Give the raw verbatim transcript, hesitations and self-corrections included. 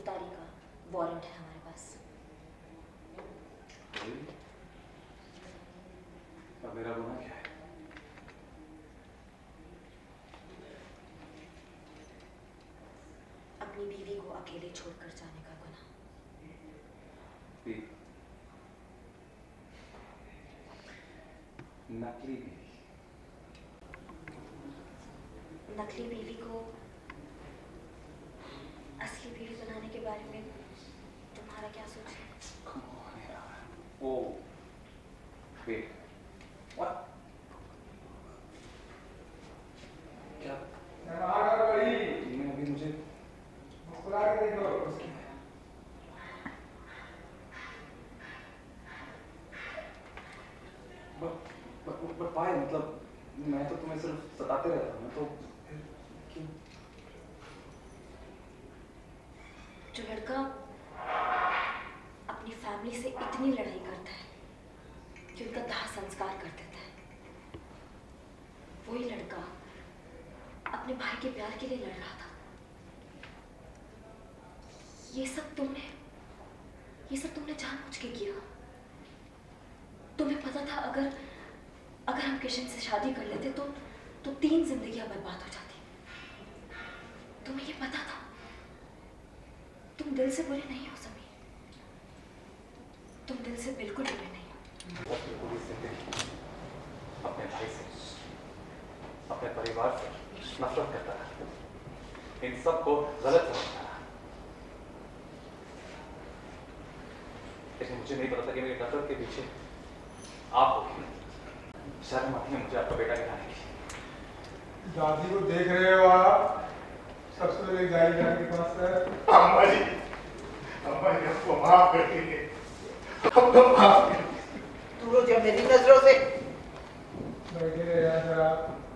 गिरफ्तारी का वारंट है हमारे पास। अब मेरा गुनाह क्या है? अपनी बीवी को अकेले छोड़कर जाने का गुनाह। नकली बीवी। नकली बीवी को असली बीवी बनाने के बारे में तुम्हारा क्या सोच है? ओ, wait, what? क्या? तुमने अभी मुझे मुस्कुरा के देखो। बट पाए मतलब मैं तो तुम्हें सिर्फ सताते रहता हूँ, मैं तो क्यों? जो लड़का अपनी फैमिली से इतनी लड़ाई करता है कि उनका दाह संस्कार कर देता है, वही लड़का अपने भाई के प्यार के लिए लड़ रहा था। ये सब तुमने ये सब तुमने जानबूझ के किया। तुम्हें पता था अगर अगर हम किशन से शादी कर लेते तो तो तीन जिंदगियां बर्बाद हो जाती। तुम्हें ये पता था। तुम दिल से बुरे नहीं हो सभी, तुम दिल से बिल्कुल बुरे नहीं हो। अपने भाई से, अपने परिवार से नफरत करता है, इन सब को गलत समझता है। लेकिन मुझे नहीं पता था कि मेरी नफरत के पीछे आप होगी। शर्म आती है मुझे आपका बेटा गिराने की। दादी को देख रहे हो आप? सबसे पहले जाई जान के पास है। अम्मा जी, अम्मा जी हमको माफ कर दीजिए, हमको माफ कर दीजिए। दूर हो जाओ मेरी नजरों से। बैठे रहे जरा।